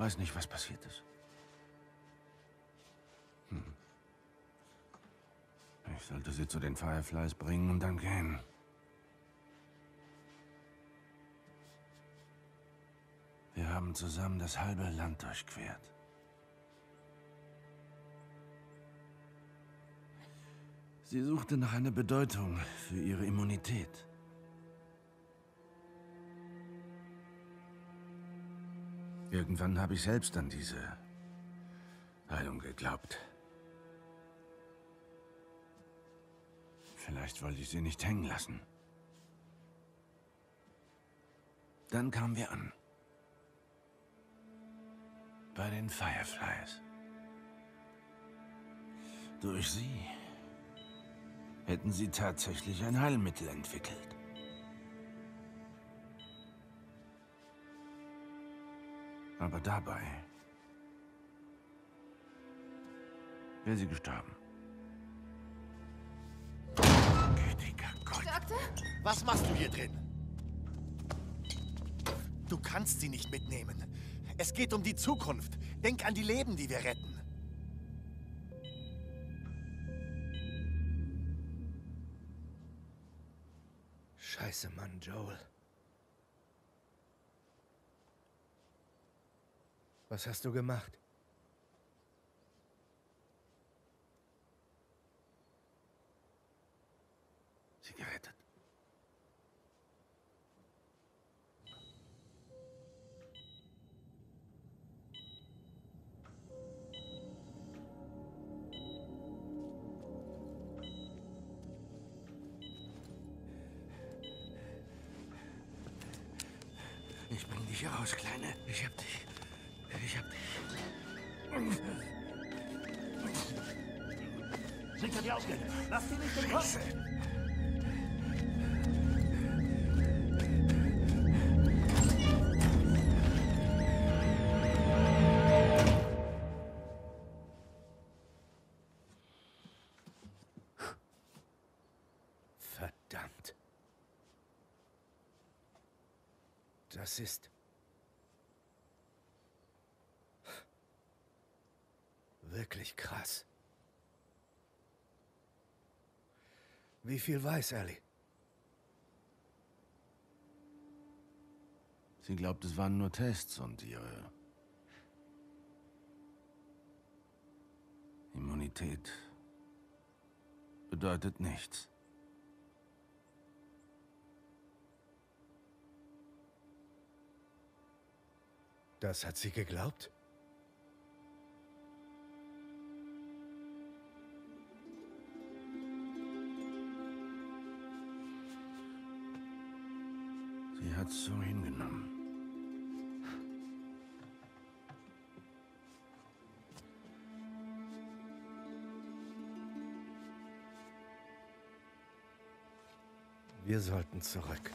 Weiß nicht, was passiert ist. Ich sollte sie zu den Fireflies bringen und dann gehen. Wir haben zusammen das halbe Land durchquert. Sie suchte nach einer Bedeutung für ihre Immunität. Irgendwann habe ich selbst an diese Heilung geglaubt. Vielleicht wollte ich sie nicht hängen lassen. Dann kamen wir an. Bei den Fireflies. Durch sie hätten sie tatsächlich ein Heilmittel entwickelt. Aber dabei wäre sie gestorben. Gütiger Gott. Doktor? Was machst du hier drin? Du kannst sie nicht mitnehmen. Es geht um die Zukunft. Denk an die Leben, die wir retten. Scheiße, Mann, Joel. Was hast du gemacht? Sie gerettet. Ich bring dich raus, Kleine. Ich hab dich. Ich hab dich. Sicher die Ausgänge. Lass sie nicht entkommen. Verdammt. Das ist... wirklich krass. Wie viel weiß Ellie? Sie glaubt, es waren nur Tests und ihre Immunität bedeutet nichts. Das hat sie geglaubt? Sie hat's so hingenommen. Wir sollten zurück.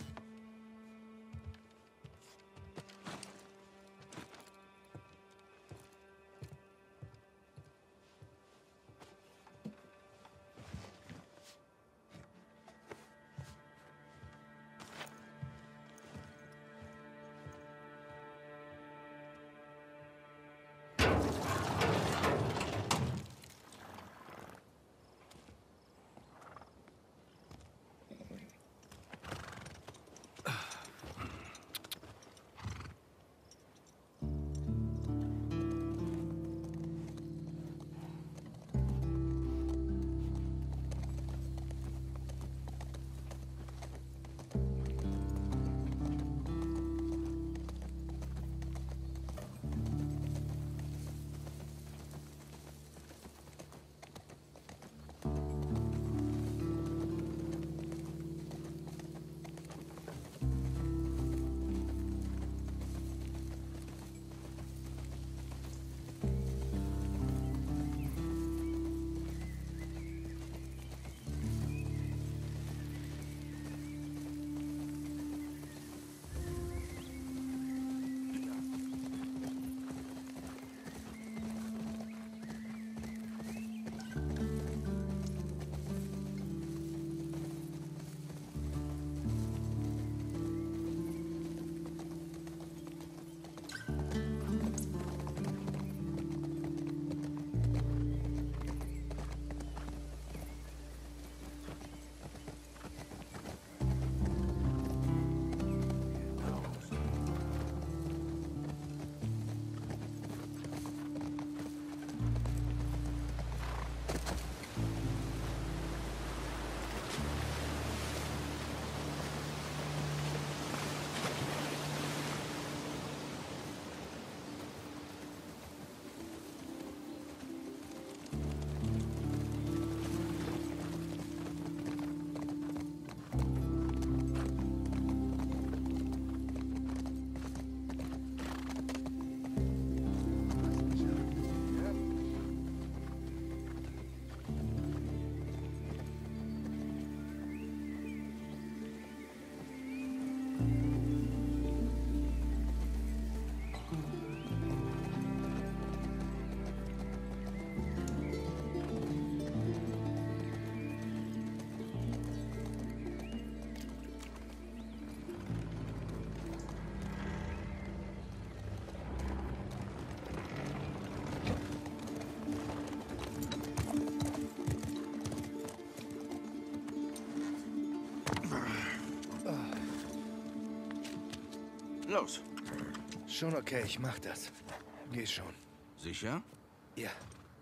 Los. Schon okay, ich mach das. Geh schon. Sicher? Ja.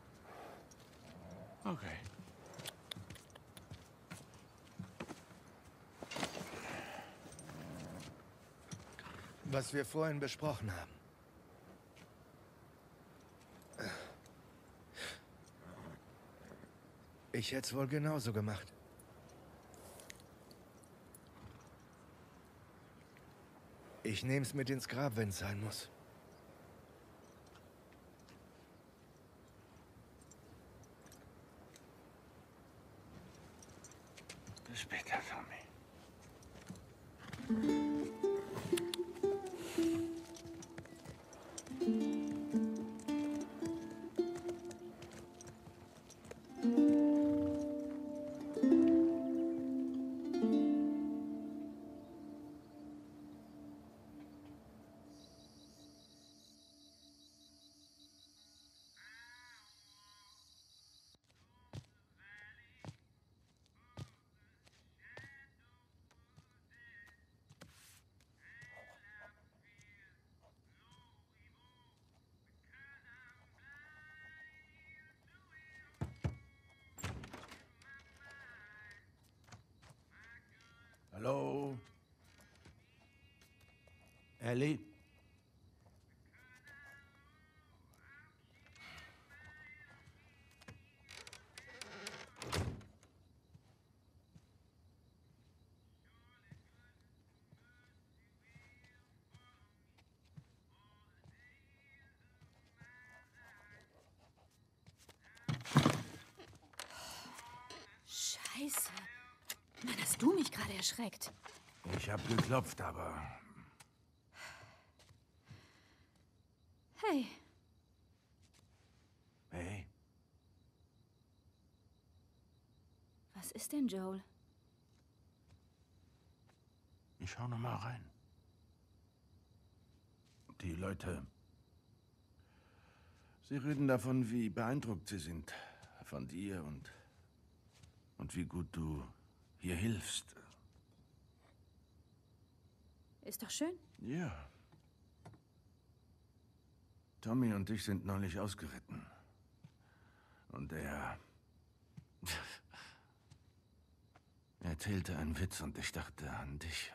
Okay. Was wir vorhin besprochen haben. Ich hätte es wohl genauso gemacht. Ich nehm's mit ins Grab, wenn es sein muss. Bis später, Tommy. Hallo? Ellie? Scheiße. Mann, hast du mich gerade erschreckt. Ich habe geklopft, aber... Hey, Hey, was ist denn, Joel? ich schau noch mal rein. Die Leute... Sie reden davon, wie beeindruckt sie sind. Von dir und wie gut du hier hilfst. Ist doch schön. Ja. Tommy und ich sind neulich ausgeritten. Und er erzählte einen Witz und ich dachte an dich.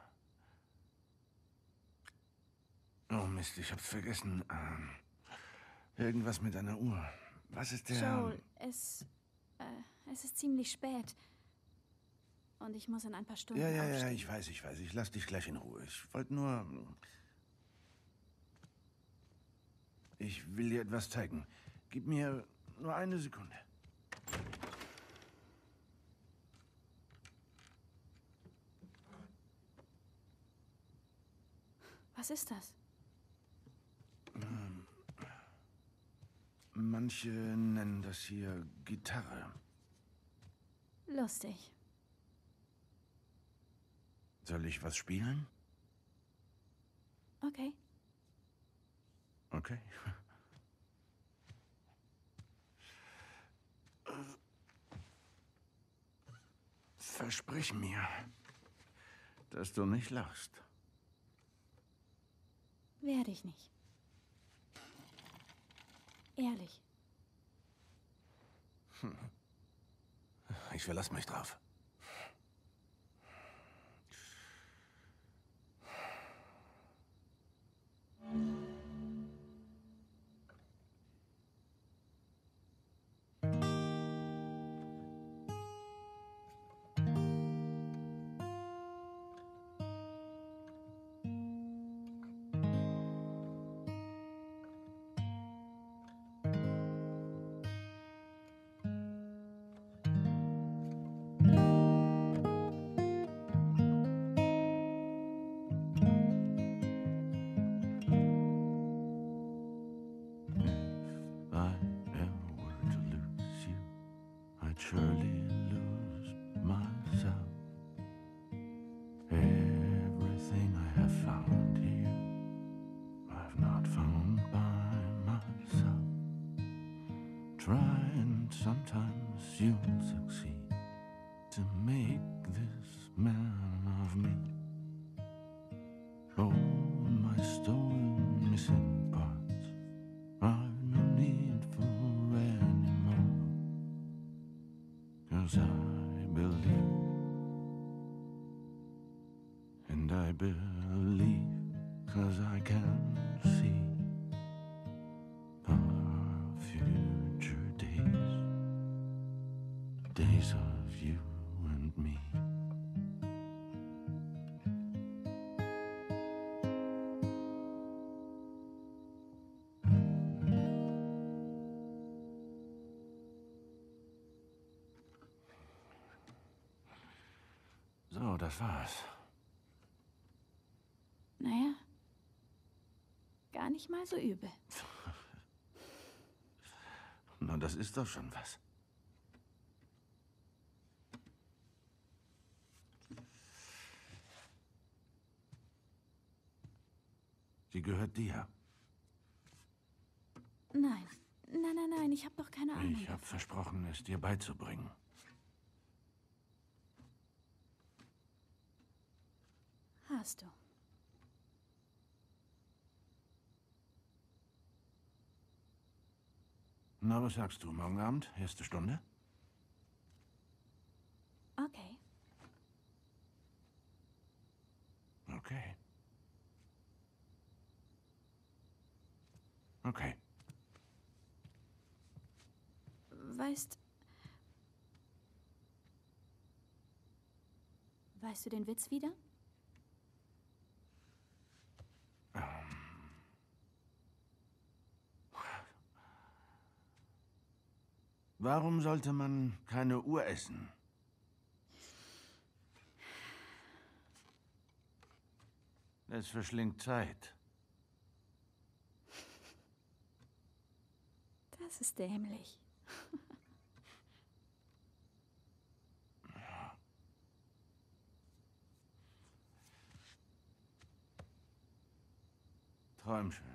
Oh Mist, ich hab's vergessen. Irgendwas mit einer Uhr. Was ist der... Joel, es ist ziemlich spät. Und ich muss in ein paar Stunden Ja, aufstehen. ich weiß. Ich lass dich gleich in Ruhe. Ich wollte nur... Ich will dir etwas zeigen. Gib mir nur eine Sekunde. Was ist das? Manche nennen das hier Gitarre. Lustig. Soll ich was spielen? Okay. Okay. Versprich mir, dass du nicht lachst. Werde ich nicht. Ehrlich. Ich verlasse mich drauf. I ever were to lose you, I'd surely lose myself. Everything I have found here, I've not found by myself. Try and sometimes you'll succeed to make this man of me. Oh, stolen missing parts. I've no need for anymore. 'Cause I believe, and I believe 'cause I can see our future days, days of you and me. So, das war's. Naja, gar nicht mal so übel. Na, das ist doch schon was. Sie gehört dir. Nein, nein, ich habe doch keine Ahnung. Ich habe versprochen, es dir beizubringen. Hast du. Na, was sagst du? Morgen Abend? Erste Stunde? Okay. Okay. Okay. Weißt du den Witz wieder? Warum sollte man keine Uhr essen? Es verschlingt Zeit. Das ist dämlich. Träum schön.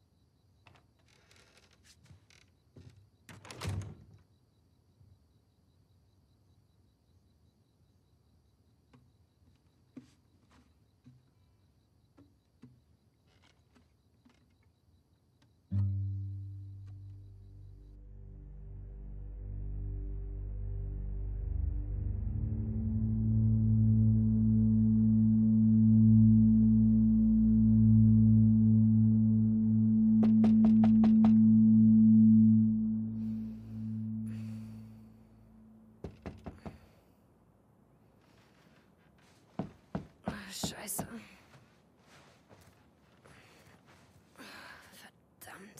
Scheiße. Verdammt.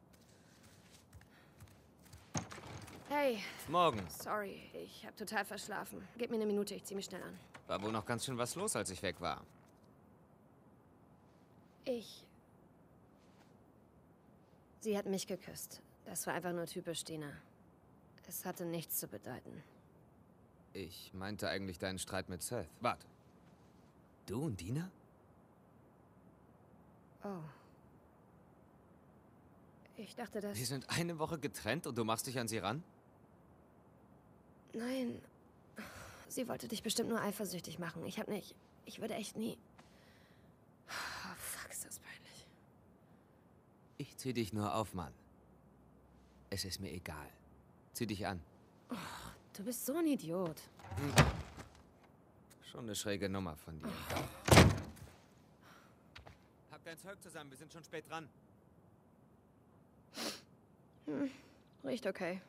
Hey, Morgen. sorry, ich habe total verschlafen. Gib mir eine Minute, ich zieh mich schnell an. War wohl noch ganz schön was los, als ich weg war. Sie hat mich geküsst. Das war einfach nur typisch Dina. Es hatte nichts zu bedeuten. Ich meinte eigentlich deinen Streit mit Seth. Warte. Du und Dina? Oh. Ich dachte, Wir sind eine Woche getrennt und du machst dich an sie ran? Nein. Sie wollte dich bestimmt nur eifersüchtig machen. Ich würde echt nie... Oh, fuck, ist das peinlich. Ich zieh dich nur auf, Mann. Es ist mir egal. Zieh dich an. Du bist so ein Idiot. Schon eine schräge Nummer von dir. Hab dein Zeug zusammen, wir sind schon spät dran. Riecht okay.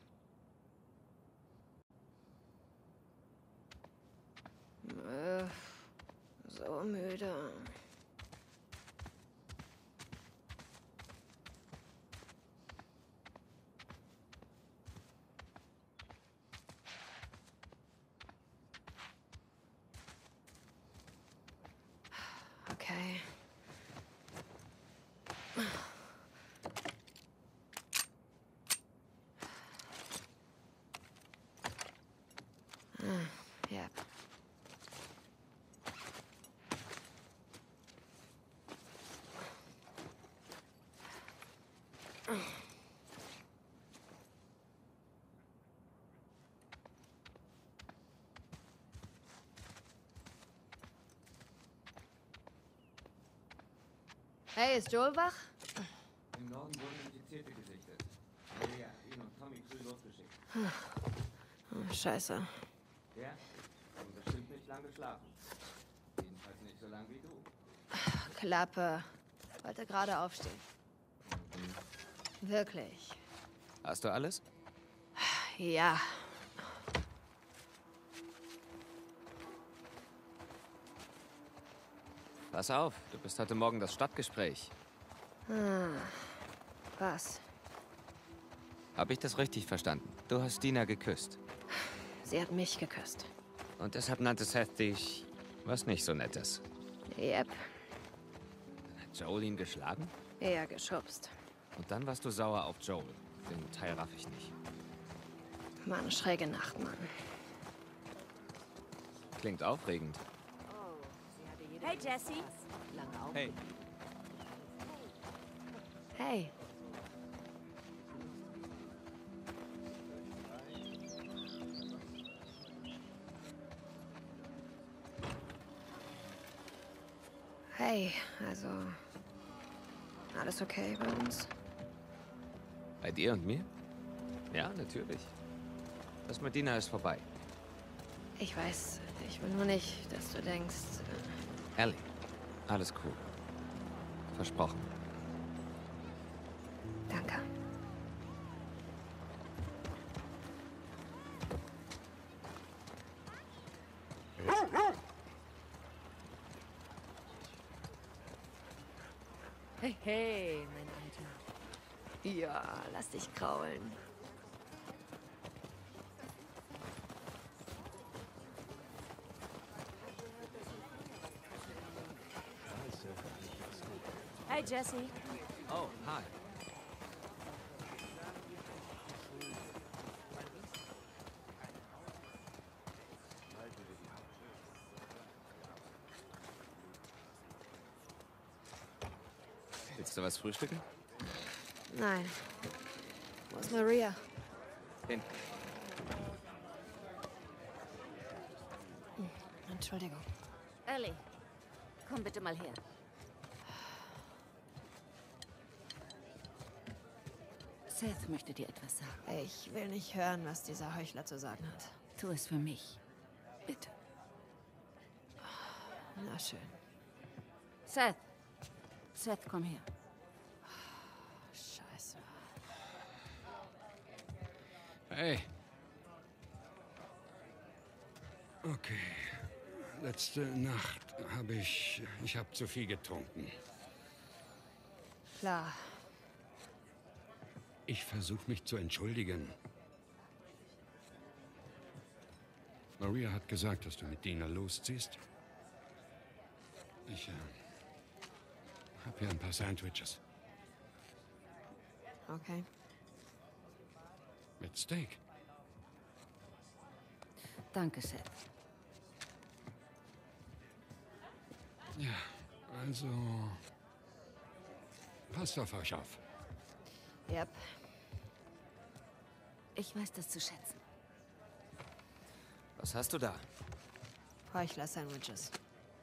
So müde. Okay. Ja. Hey, ist Joel wach? Im Norden wurden Infizierte gesichtet. Maria, ihn und Tommy früh losgeschickt. Oh, scheiße. Ja? Haben bestimmt nicht lang geschlafen. Jedenfalls nicht so lang wie du. Klappe. Wollte gerade aufstehen. Wirklich. Hast du alles? Ja. Pass auf, du bist heute Morgen das Stadtgespräch. Was? Habe ich das richtig verstanden? Du hast Dina geküsst. Sie hat mich geküsst. Und deshalb nannte Seth dich was nicht so Nettes. Yep. Hat Joel ihn geschlagen? Eher geschubst. Und dann warst du sauer auf Joel. Den Teil raff ich nicht. War eine schräge Nacht, Mann. Klingt aufregend. Hey, Jesse. Hey. Hey. Hey, also... Alles okay bei uns? Bei dir und mir? Ja, natürlich. Das mit Dina ist vorbei. Ich weiß, ich will nur nicht, dass du denkst... Ellie, alles cool. Versprochen. Danke. Hey, hey, mein Alter. Ja, lass dich kraulen. Hey, Jesse. Oh, hi. Willst du was frühstücken? Nein. Wo ist Maria? Hinten. Entschuldigung. Ellie, komm bitte mal her. Seth möchte dir etwas sagen. Ich will nicht hören, was dieser Heuchler zu sagen hat. Tu es für mich. Bitte. Na schön. Seth. Seth, komm her. Scheiße. Hey. Okay. Letzte Nacht habe ich habe zu viel getrunken. Klar. Ich versuche mich zu entschuldigen. Maria hat gesagt, dass du mit Dina losziehst. Ich habe hier ein paar Sandwiches Okay. mit Steak. Danke, Seth. Ja, also passt auf euch auf. Yep. Ich weiß das zu schätzen. Was hast du da? Heuchler-Sandwiches.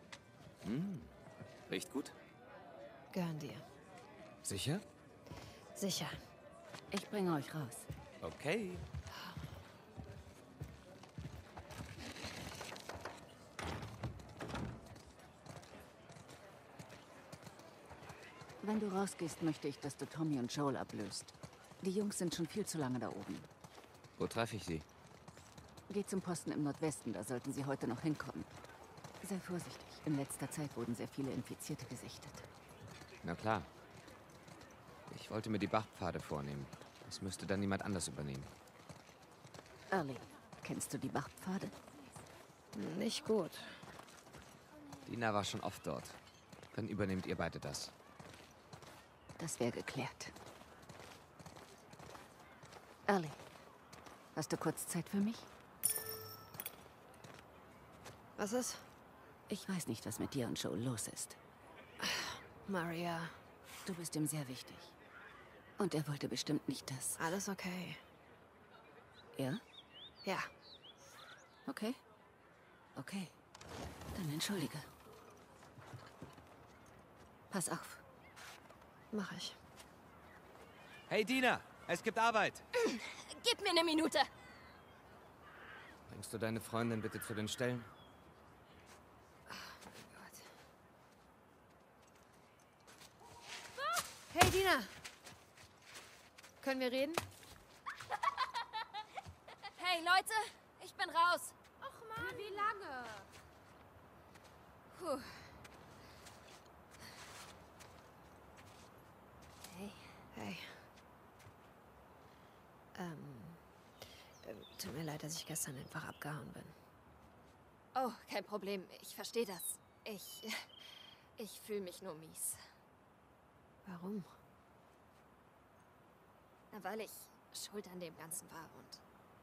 Riecht gut? Gehören dir. Sicher? Sicher. Ich bringe euch raus. Okay. Wenn du rausgehst, möchte ich, dass du Tommy und Joel ablöst. Die Jungs sind schon viel zu lange da oben. Wo treffe ich sie? Geh zum Posten im Nordwesten, da sollten sie heute noch hinkommen. Sei vorsichtig. In letzter Zeit wurden sehr viele Infizierte gesichtet. Na klar. Ich wollte mir die Bachpfade vornehmen. Das müsste dann niemand anders übernehmen. Ellie, kennst du die Bachpfade? Nicht gut. Dina war schon oft dort. Dann übernehmt ihr beide das. Das wäre geklärt. Ellie, hast du kurz Zeit für mich? Was ist? Ich weiß nicht, was mit dir und Joel los ist. Maria. Du bist ihm sehr wichtig. Und er wollte bestimmt nicht das. Alles okay. Ja? Ja. Okay. Okay. Dann entschuldige. Pass auf. Mach ich. Hey, Dina, es gibt Arbeit. Gib mir eine Minute. Bringst du deine Freundin bitte zu den Stellen? Hey, Dina. Können wir reden? Hey, Leute, ich bin raus. Ach Mann. Wie lange? Puh. Hey. Hey. Tut mir leid, dass ich gestern einfach abgehauen bin. Oh, kein Problem. Ich verstehe das. Ich fühle mich nur mies. Warum? Na, weil ich schuld an dem Ganzen war und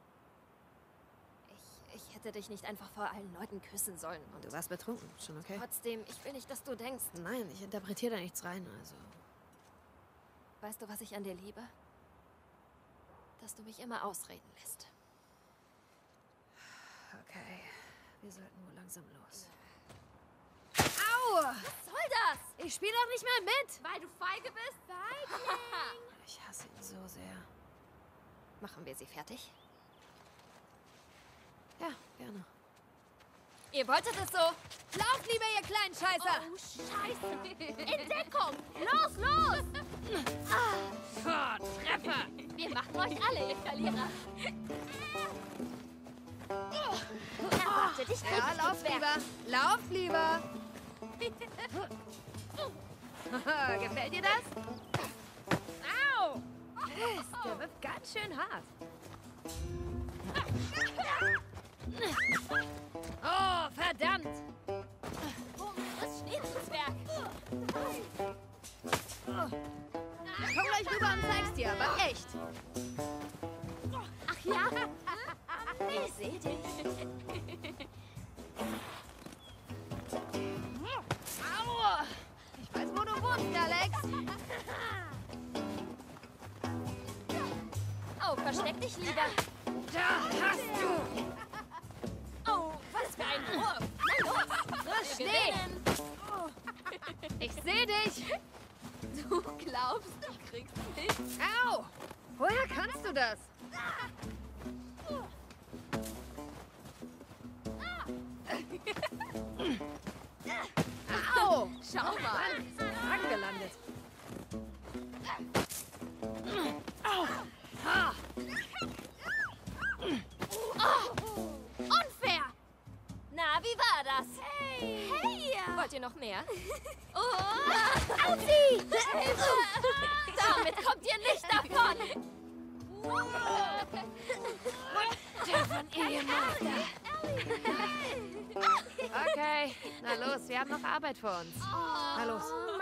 ich hätte dich nicht einfach vor allen Leuten küssen sollen. Und Du warst betrunken, schon okay? trotzdem, ich will nicht, dass du denkst. Nein, ich interpretiere da nichts rein, also. Weißt du, was ich an dir liebe? Dass du mich immer ausreden lässt. Okay, wir sollten wohl langsam los. Au! Was soll das? Ich spiele doch nicht mehr mit! Weil du feige bist? Ich hasse ihn so sehr. Machen wir sie fertig? Ja, gerne. Ihr wolltet es so? Lauf lieber, ihr kleinen Scheißer! Oh, Scheiße! In Deckung! Los, los! Treffer! Wir machen euch alle, ihr Verlierer. Erwarte dich nicht, Ja, lauf Zwerg. lieber! Lauf lieber! Gefällt dir das? Au! Der wirft ganz schön hart. Oh, verdammt! Was steht du, Zwerg? Komm gleich rüber und zeig's dir, aber echt. Ach ja? Ich sehe dich. Au! Ich weiß, wo du wohnst, Alex. Oh, versteck dich lieber. Da hast du! Oh, was für ein Wurf. Na los, So, wir steh! gewinnen. Ich seh dich! Du glaubst, du kriegst mich? Au! Woher kannst du das? Au! Schau mal. Angelandet. Unfair. Na, wie war das? Hey. Hey. Wollt ihr noch mehr? Oh. Aussie. Hilfe. Damit kommt ihr nicht davon. Von Ehemeister. Okay, na los, wir haben noch Arbeit vor uns. Na los.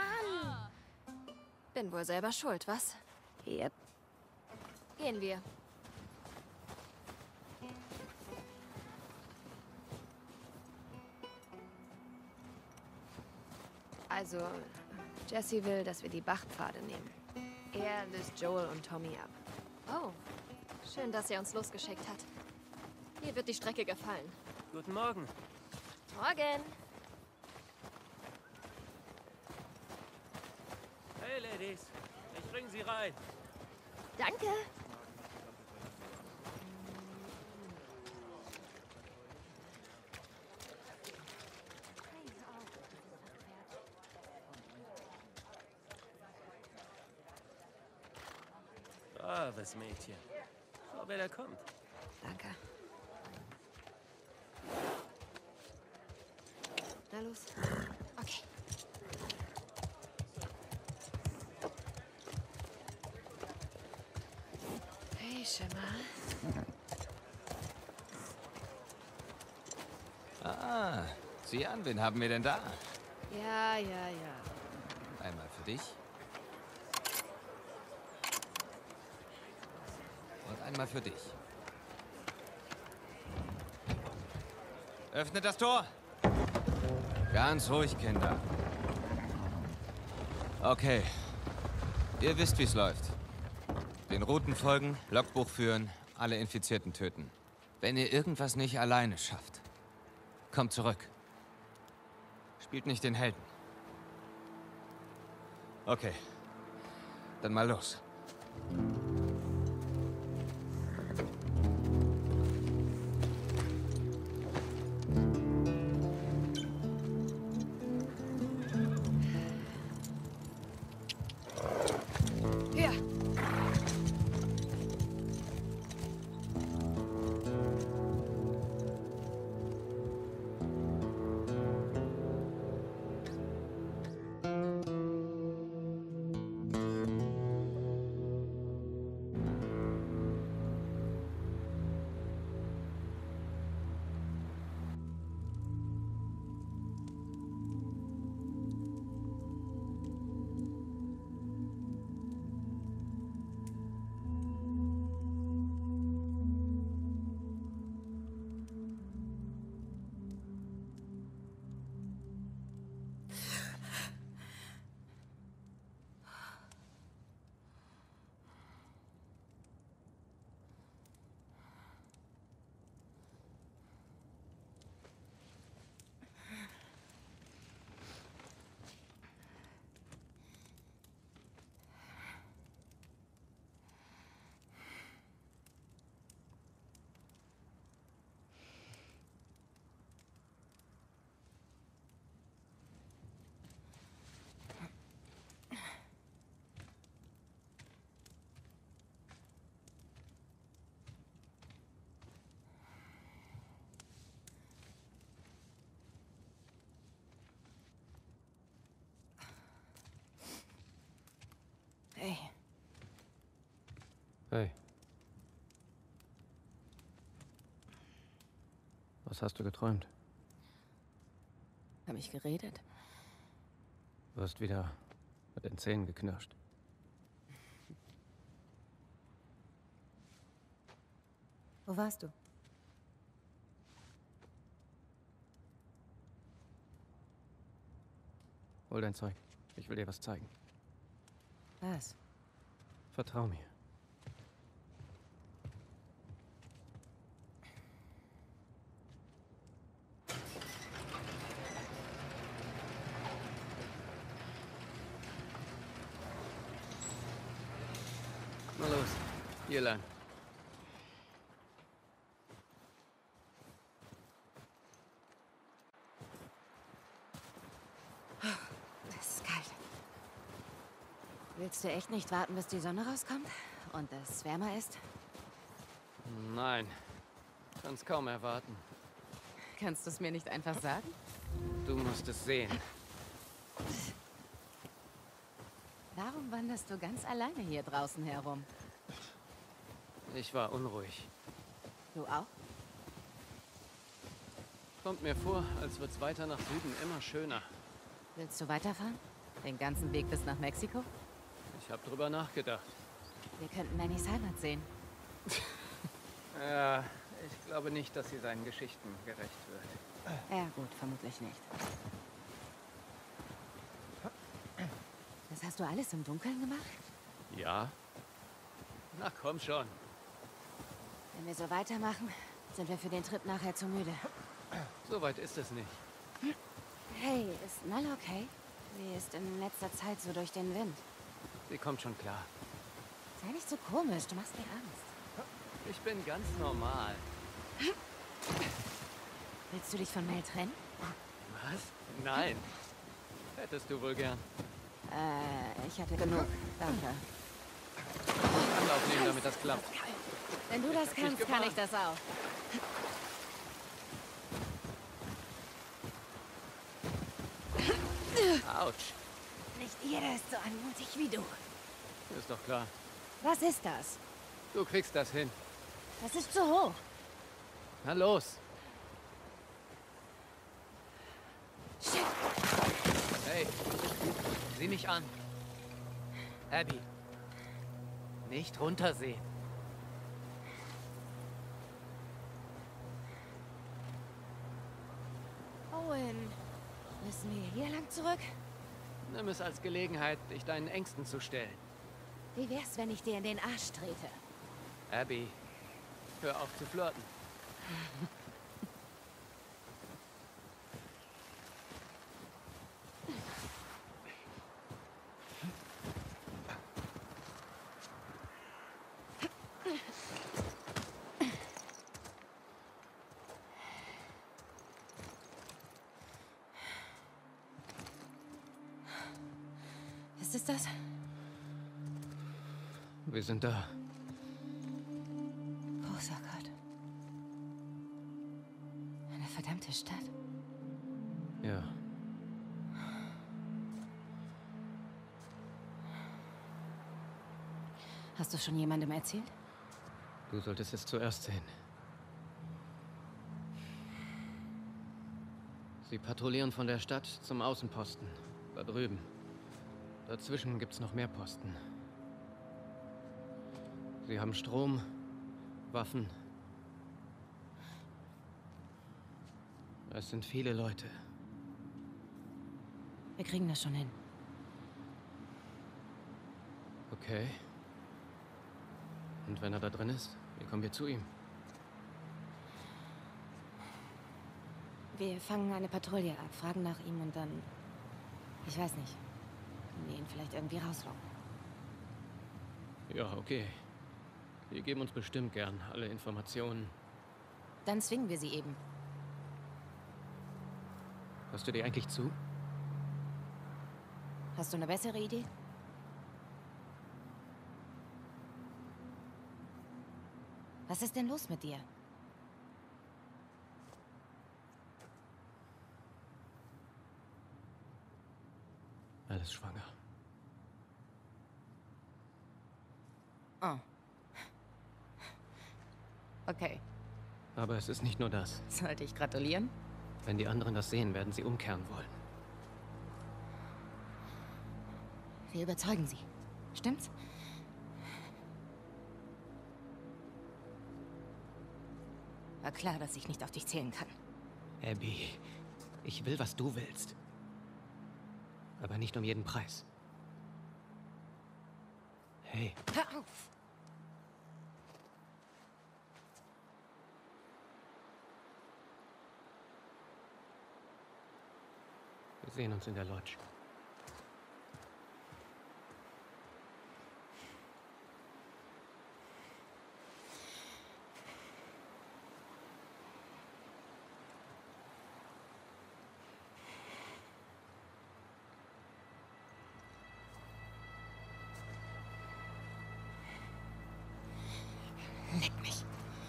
Bin wohl selber schuld, was? Yep. Gehen wir. Also, Jesse will, dass wir die Bachpfade nehmen. Er löst Joel und Tommy ab. Oh, schön, dass er uns losgeschickt hat. Mir wird die Strecke gefallen. Guten Morgen. Morgen. Hey, Ladies. Ich bring Sie rein. Danke. Braves Mädchen. Schau, wer da kommt. Danke. Na los. Okay. Hey, Schimmer. Ah, sieh an, wen haben wir denn da? Ja, ja, ja. Einmal für dich. Und einmal für dich. Öffnet das Tor! Ganz ruhig, Kinder. Okay. Ihr wisst, wie es läuft. Den Routen folgen, Logbuch führen, alle Infizierten töten. Wenn ihr irgendwas nicht alleine schafft, kommt zurück. Spielt nicht den Helden. Okay. Dann mal los. Ja. Hey. Hey. Was hast du geträumt? Hab ich geredet? Du hast wieder mit den Zähnen geknirscht. Wo warst du? Hol dein Zeug. Ich will dir was zeigen. Was? Vertrau mir. Na los, hier lang. Das ist kalt. Willst du echt nicht warten, bis die Sonne rauskommt und es wärmer ist? Nein, kann's kaum erwarten. Kannst du es mir nicht einfach sagen? Du musst es sehen. Warum wanderst du ganz alleine hier draußen herum? Ich war unruhig. Du auch? Kommt mir vor, als wird's weiter nach Süden immer schöner. Willst du weiterfahren? Den ganzen Weg bis nach Mexiko? Ich habe drüber nachgedacht. Wir könnten Mannys Heimat sehen. Ja, ich glaube nicht, dass sie seinen Geschichten gerecht wird. Ja, gut, vermutlich nicht. Das hast du alles im Dunkeln gemacht? Ja? Na komm schon. Wenn wir so weitermachen, sind wir für den Trip nachher zu müde. So weit ist es nicht. Hey, ist Nell okay? Sie ist in letzter Zeit so durch den Wind. Sie kommt schon klar. Sei nicht so komisch, du machst mir Angst. Ich bin ganz normal. Willst du dich von Mel trennen? Was? Nein. Hättest du wohl gern. Ich hatte genug. Danke. Anlauf nehmen, damit das klappt. Wenn du das kannst, kann ich das auch. Autsch. Nicht jeder ist so anmutig wie du. Ist doch klar. Was ist das? Du kriegst das hin. Das ist zu hoch. Na los. Shit. Hey, sieh mich an. Abby. Nicht runtersehen. Owen, müssen wir hier lang zurück? Nimm es als Gelegenheit, dich deinen Ängsten zu stellen. Wie wär's, wenn ich dir in den Arsch trete? Abby, hör auf zu flirten. Was ist das? Wir sind da. Großer Gott. Eine verdammte Stadt. Ja. Hast du schon jemandem erzählt? Du solltest es zuerst sehen. Sie patrouillieren von der Stadt zum Außenposten. Da drüben. Dazwischen gibt's noch mehr Posten. Sie haben Strom, Waffen. Es sind viele Leute. Wir kriegen das schon hin. Okay. Und wenn er da drin ist, wie kommen wir zu ihm? Wir fangen eine Patrouille ab, fragen nach ihm und dann... Ich weiß nicht. Können wir ihn vielleicht irgendwie rauslocken? Ja, okay. Wir geben uns bestimmt gern alle Informationen. Dann zwingen wir sie eben. Hörst du dir eigentlich zu? Hast du eine bessere Idee? Was ist denn los mit dir? Alles schwanger. Oh. Okay. Aber es ist nicht nur das. Sollte ich gratulieren? Wenn die anderen das sehen, werden sie umkehren wollen. Wir überzeugen sie. Stimmt's? War klar, dass ich nicht auf dich zählen kann. Abby, ich will, was du willst. Aber nicht um jeden Preis. Hey. Hör auf! Wir sehen uns in der Lodge. Leck mich.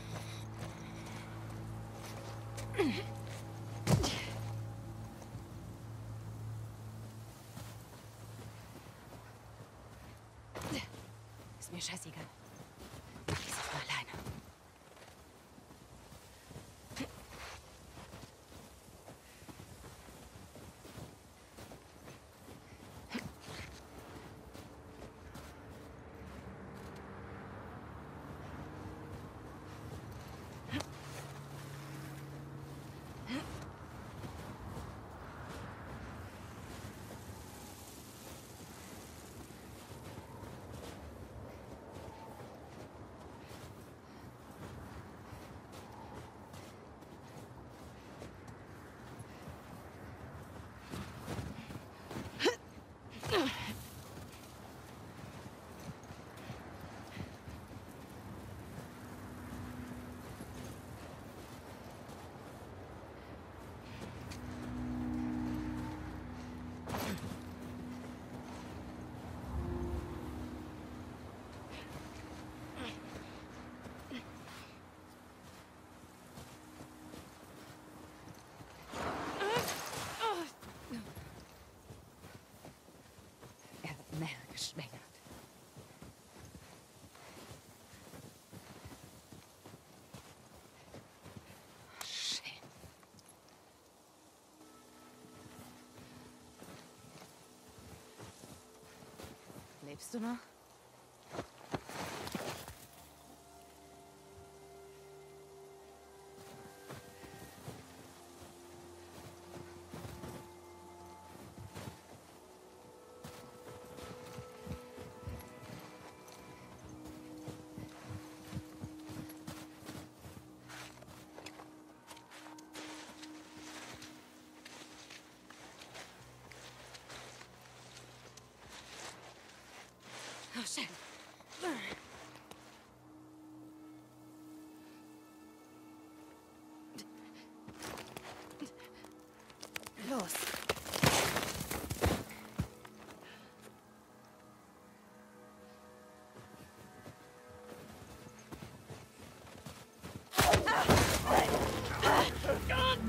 Ist mir scheißegal. Ich suche mal alleine. Geschwängert. Shit. Lebst du noch? Oh, shit. Los.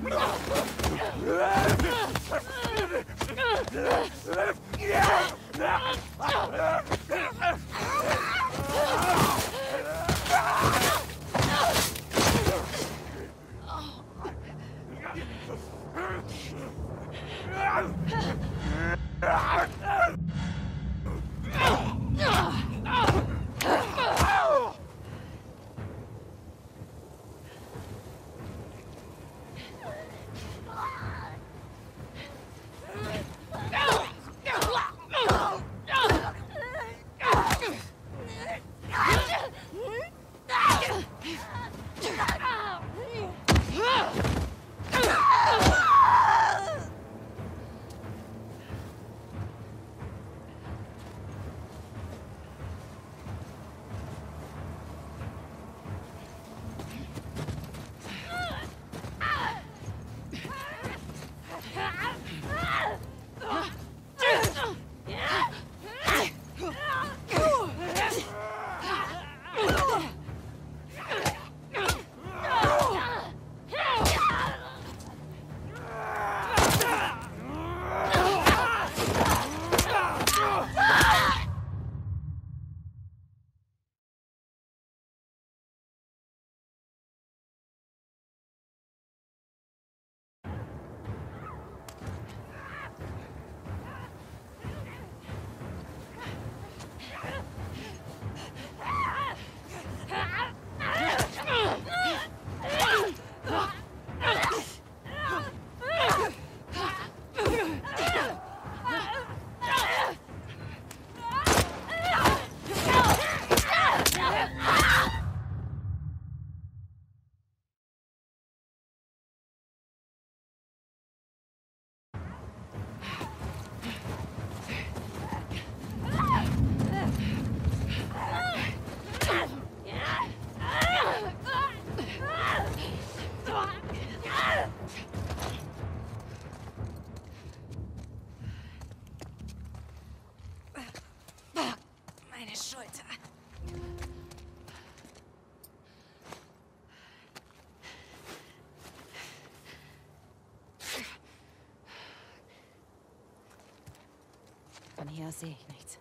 Von hier aus sehe ich nichts.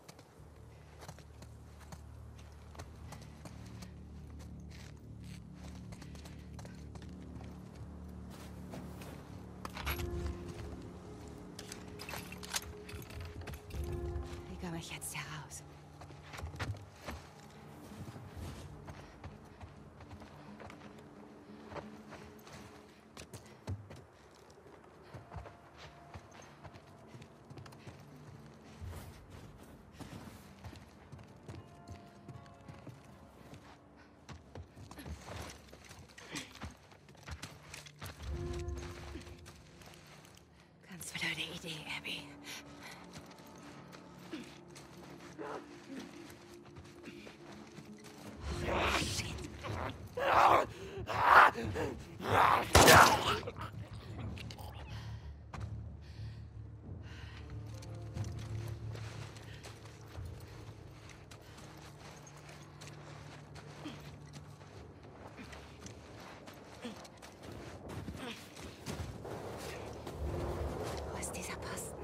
Wie komme ich jetzt heraus? Ganz blöde Idee, Abby. Wo ist dieser Posten?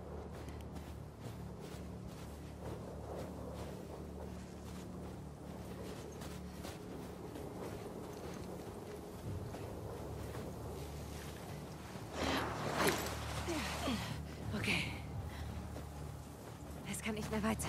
Okay. Es kann nicht mehr weit sein.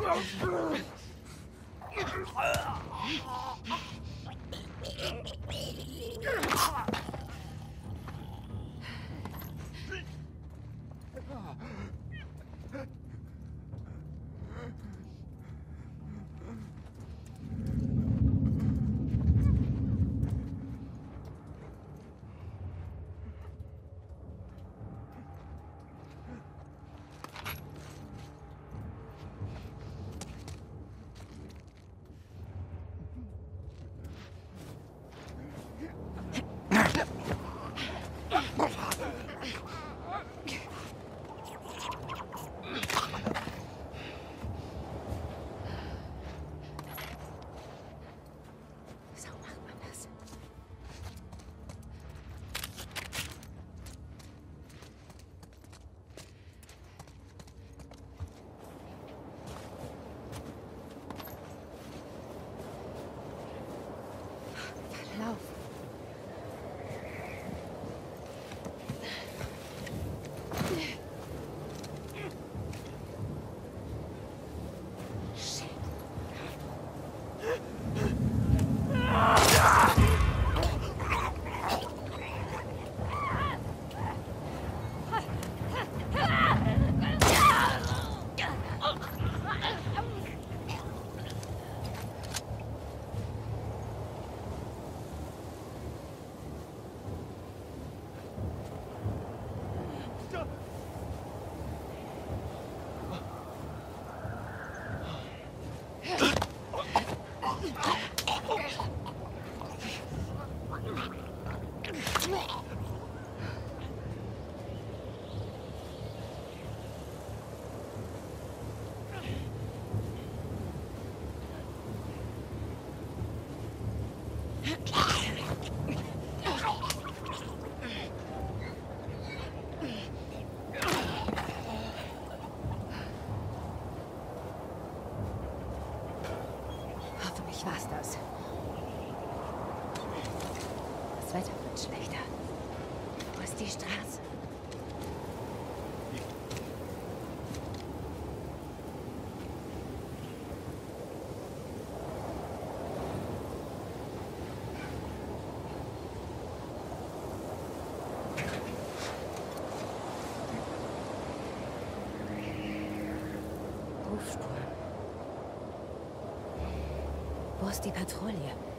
Hoffentlich war's das. Das Wetter wird schlechter. Wo ist die Straße? Rufspuren. Wo ist die Patrouille?